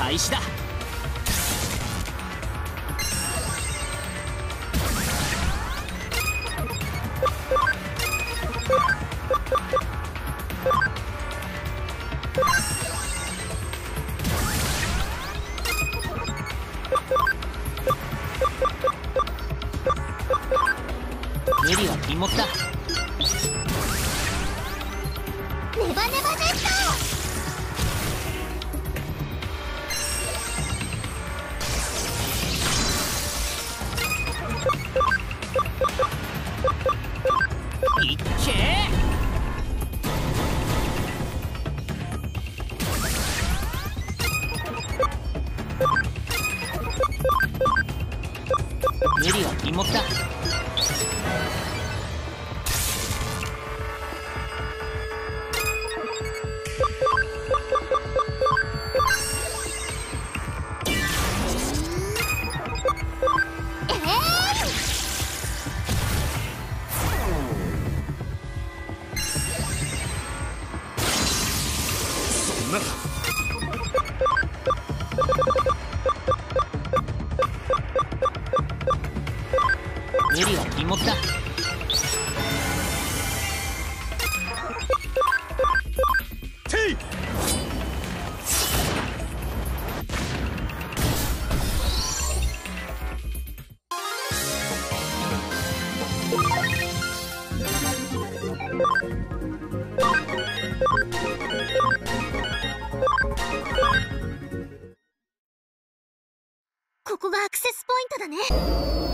開始だ。無理は禁物だ。 ネバネバネット。 いっけ無理は禁物だ。無理は禁物だ。 ていここがアクセスポイントだね。